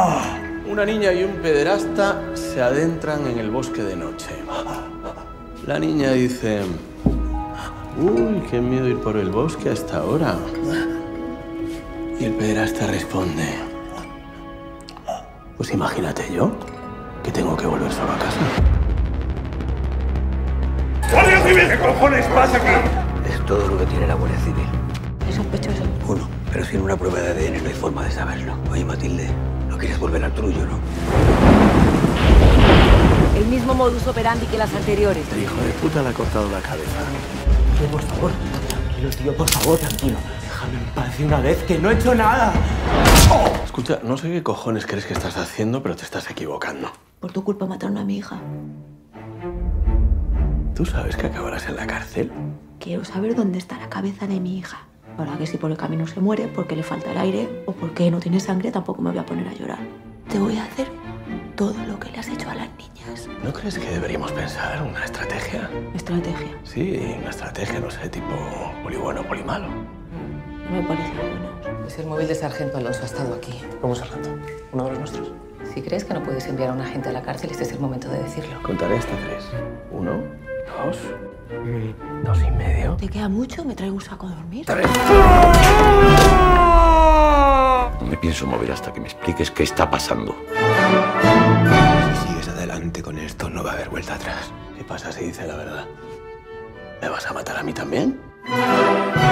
Una niña y un pederasta se adentran en el bosque de noche. La niña dice: uy, qué miedo ir por el bosque a esta hora. Y el pederasta responde: pues imagínate yo, que tengo que volver solo a casa. ¡Guardia Civil! ¿Qué cojones pasa aquí? Es todo lo que tiene la Guardia Civil. ¿Es sospechoso? Uno, pero sin una prueba de ADN no hay forma de saberlo. Oye, Matilde, no quieres volver al trullo, ¿no? El mismo modus operandi que las anteriores. El hijo de puta le ha cortado la cabeza. Tío, por favor, tranquilo, tío, por favor, tranquilo. Déjame en paz de una vez, que no he hecho nada. Escucha, no sé qué cojones crees que estás haciendo, pero te estás equivocando. Por tu culpa mataron a mi hija. ¿Tú sabes que acabarás en la cárcel? Quiero saber dónde está la cabeza de mi hija. Para que si por el camino se muere, porque le falta el aire o porque no tiene sangre, tampoco me voy a poner a llorar. Te voy a hacer todo lo que le has hecho a las niñas. ¿No crees que deberíamos pensar una estrategia? Estrategia. Sí, una estrategia, no sé, tipo poli bueno, poli malo. No me parece bueno. Pues el móvil de Sargento Alonso ha estado aquí. ¿Cómo, sargento? ¿Uno de los nuestros? Si crees que no puedes enviar a un agente a la cárcel, este es el momento de decirlo. Contaré hasta 3. 1, 2, 2 y medio. ¿Te queda mucho? ¿Me traigo un saco de dormir? 3. No me pienso mover hasta que me expliques qué está pasando. Si sigues adelante con esto, no va a haber vuelta atrás. ¿Qué pasa si dice la verdad? ¿Me vas a matar a mí también?